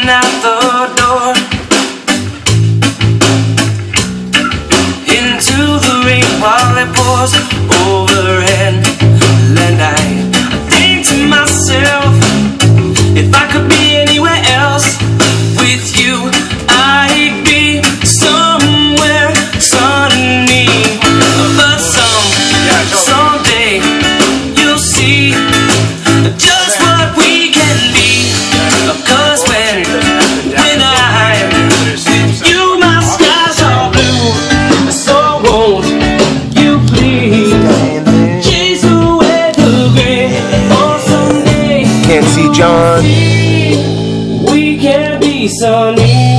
out the door, into the rain while it pours overhead. And I think to myself, if I could be anywhere else with you, I'd be somewhere sunny. But someday you'll see just what we can be. 'Cause when I'm with you, my skies are blue. So won't you please chase away the gray? Or someday can't see John. we can be sunny.